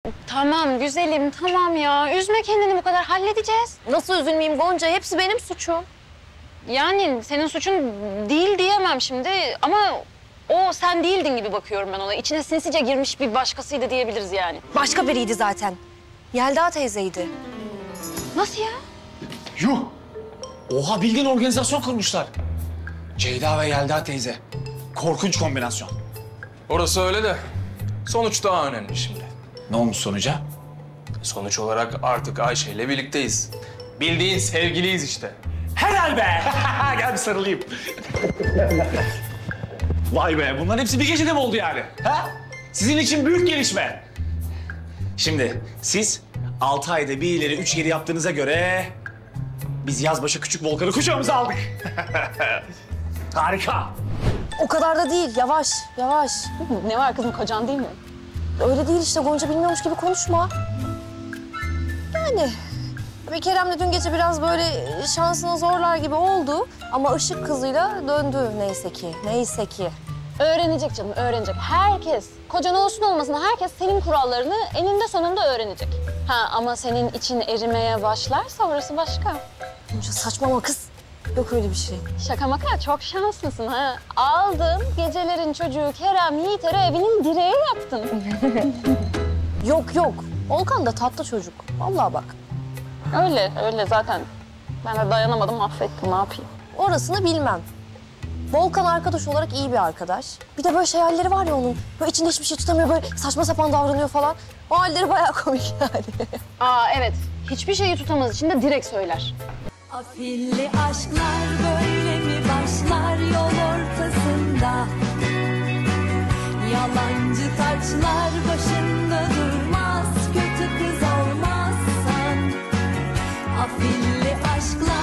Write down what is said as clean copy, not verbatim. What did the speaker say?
Tamam güzelim, tamam ya. Üzme kendini bu kadar, halledeceğiz. Nasıl üzülmeyeyim Gonca? Hepsi benim suçum. Yani senin suçun değil diyemem şimdi ama o sen değildin gibi bakıyorum ben ona. İçine sinsice girmiş bir başkasıydı diyebiliriz yani. Başka biriydi zaten. Yelda teyzeydi. Nasıl ya? Yuh! Oha, bildiğin organizasyon kurmuşlar. Ceyda ve Yelda teyze. Korkunç kombinasyon. Orası öyle de sonuç daha önemli şimdi. Ne olmuş sonuca? Sonuç olarak artık Ayşe ile birlikteyiz. Bildiğin sevgiliyiz işte. Helal be! Gel bir sarılayım. Vay be, bunların hepsi bir gecede mi oldu yani? Ha? Sizin için büyük gelişme. Şimdi siz 6 ayda bir ileri 3 geri yaptığınıza göre... biz yazbaşı küçük Volkan'ı kucağımıza aldık. Harika. O kadar da değil. Yavaş, yavaş. Ne var kızım, kocan değil mi? Öyle değil işte Gonca, bilmiyormuş gibi konuşma. Yani tabii Kerem'le dün gece biraz böyle şansını zorlar gibi oldu. Ama ışık kızıyla döndü neyse ki, neyse ki. Öğrenecek canım, öğrenecek. Herkes, kocan olsun olmasın herkes senin kurallarını eninde sonunda öğrenecek. Ha ama senin için erimeye başlarsa orası başka. Gonca saçmalama kız. Yok öyle bir şey. Şaka maka, çok şanslısın ha. Aldın, gecelerin çocuğu Kerem Yiğiter'e evinin direği yaptın. Yok yok. Volkan da tatlı çocuk. Vallahi bak. Öyle zaten. Ben de dayanamadım, affettim, ne yapayım? Orasını bilmem. Volkan arkadaş olarak iyi bir arkadaş. Bir de böyle hayalleri var ya onun. Böyle içinde hiçbir şey tutamıyor, böyle saçma sapan davranıyor falan. O halleri bayağı komik yani. Aa evet, hiçbir şeyi tutamaz içinde, direkt söyler. Afilli aşklar böyle mi başlar yol ortasında? Yalancı taçlar başında durmaz, kötü kız olmazsan. Afilli aşklar